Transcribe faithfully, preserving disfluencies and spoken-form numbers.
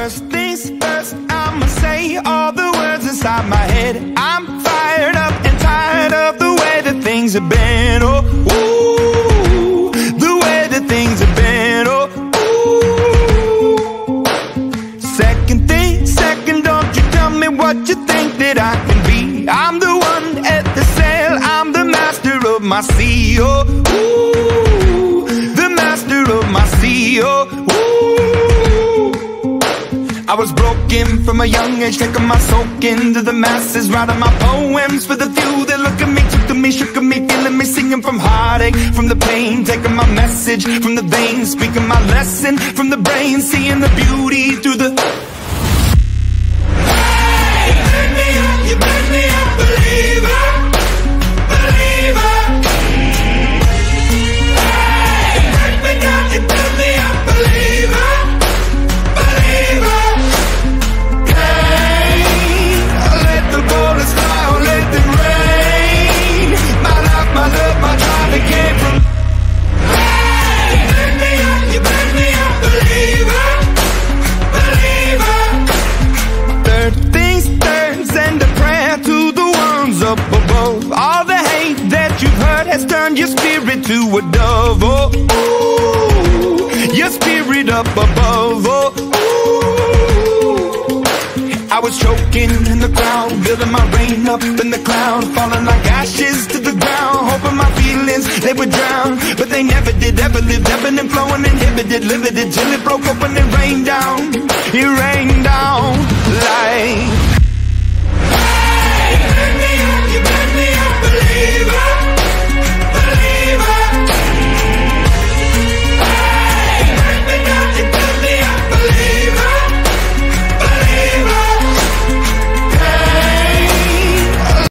First things first, I'ma say all the words inside my head. I'm fired up and tired of the way that things have been. Oh, ooh, the way that things have been. Oh, ooh. Second thing, second, don't you tell me what you think that I can be. I'm the one at the sail, I'm the master of my sea. Oh, ooh, the master of my sea. Oh, ooh. I was broken from a young age, taking my soak into the masses, writing my poems for the few that look at me, took to me, shook at me, feeling me, singing from heartache, from the pain, taking my message from the veins, speaking my lesson from the brain, seeing the beauty through the... Hey, you burn me up, you burn me up, believer, believer. Hey, you burn me down, you burn me up, believer, believer. Hey, let the bullets fly or let them rain. My life, my love, my drive, it came from... Hey, you burn me up, you burn me up, believer, believer. Third things third, send a prayer to the ones up above. All the hate that you've heard has turned your spirit to a dove. Oh, ooh, your spirit up above. Oh, ooh. I was choking in the crowd, building my rain up in the cloud, falling like ashes to the ground, hoping my feelings, they would drown. But they never did, ever lived, ebbing and flowing, inhibited, limited, till it broke open and rained down. It rained down like